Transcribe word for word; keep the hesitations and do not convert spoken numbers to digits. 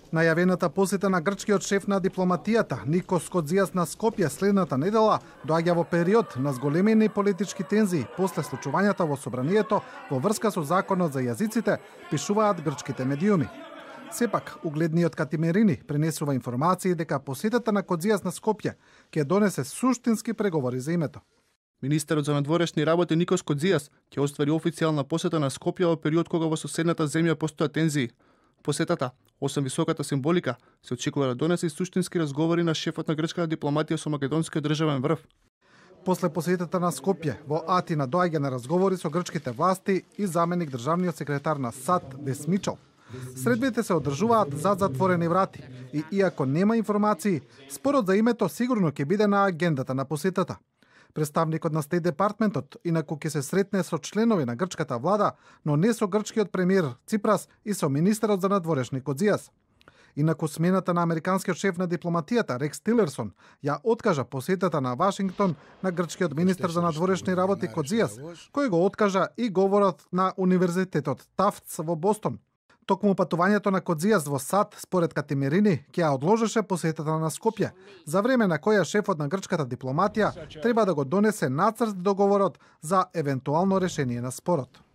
Најавената посета на грчкиот шеф на дипломатијата Никос Кодзијас на Скопје следната недела доаѓа во период на зголемени политички тензии после случувањата во собранието во врска со законот за јазиците, пишуваат грчките медиуми. Сепак, угледниот Катимерини пренесува информации дека посетата на Кодзијас на Скопје ќе донесе суштински преговори за името. Министерот за надворешни работи Никос Кодзијас ќе оствари официјална посета на Скопје во период кога во соседната земја постојат тензии. Посетата, освен високата символика, се очекува да донесе и суштински разговори на шефот на грчката дипломатија со македонскиот државен врв. После посетата на Скопје, во Атина доаѓа на разговори со грчките власти и заменик државниот секретар на САД Десмичел. Средбите се одржуваат зад затворени врати и иако нема информации, спорот за името сигурно ќе биде на агендата на посетата. Представникот на Стейт департментот инаку ќе се сретне со членови на грчката влада, но не со грчкиот премиер Ципрас и со министерот за надворешни Кодзијас. Инаку смената на американскиот шеф на дипломатијата Рекс Тилерсон ја откажа посетата на Вашингтон на грчкиот министер за надворешни работи Кодзијас, кој го откажа и говорот на Универзитетот Тафтс во Бостон. Токму патувањето на Кодзијас во САД, според Катимерини, ќе ја одложеше посетата на Скопје, за време на која шефот на грчката дипломатија треба да го донесе нацрт договорот за евентуално решение на спорот.